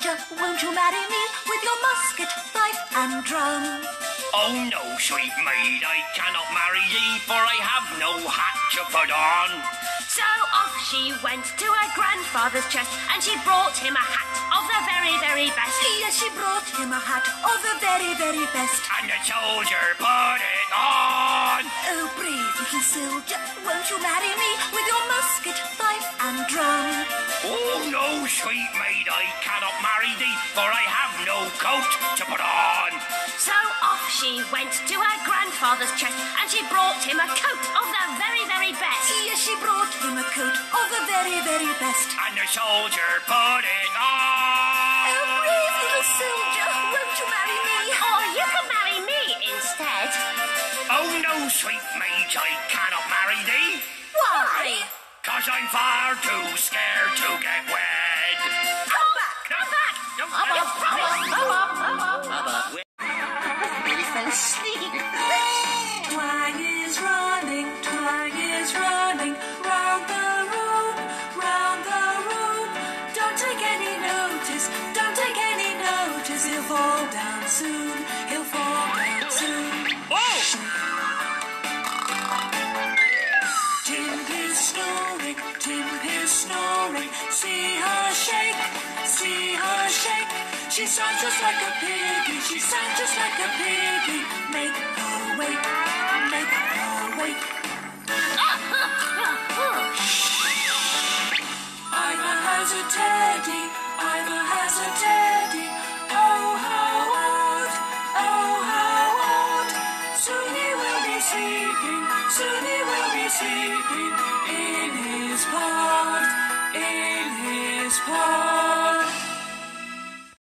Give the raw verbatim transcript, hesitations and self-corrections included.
soldier, won't you marry me with your musket, fife and drum? Oh no, sweet maid, I cannot marry ye, for I have no hat to put on. So off she went to her grandfather's chest, and she brought him a hat of the very, very best. Yes, she brought him a hat of the very, very best. And the soldier put it on. Oh, brave little soldier, won't you marry me with your musket, fife and drum? Oh no, sweet maid, I cannot marry thee, for I have no coat to put on. So off she went to her grandfather's chest, and she brought him a coat of the very, very best. Yes, she brought him a coat of the very, very best. And the soldier put it on. Oh, brave little soldier, won't you marry me? Or you can marry me instead. Oh no, sweet maid, I cannot marry thee. Why? Cause I'm far too scared to get wed. Come back! Come back! No, Up, no, up, up, up, up, up, up. Really fell asleep. Twang is running, twang is running, round the room, round the room. Don't take any notice, don't take any notice. He'll fall down soon, he'll fall down soon. Whoa! Tim is snoring, Tim is snoring. See her shake, see her shake. She sounds just like a piggy, she sounds just like a piggy. Make her wake, make her wake. Ivor has a teddy, Ivor has a teddy. Oh, how odd, oh, how odd. Soon he will be sleeping, soon he will be sleeping in his pod, in his pod.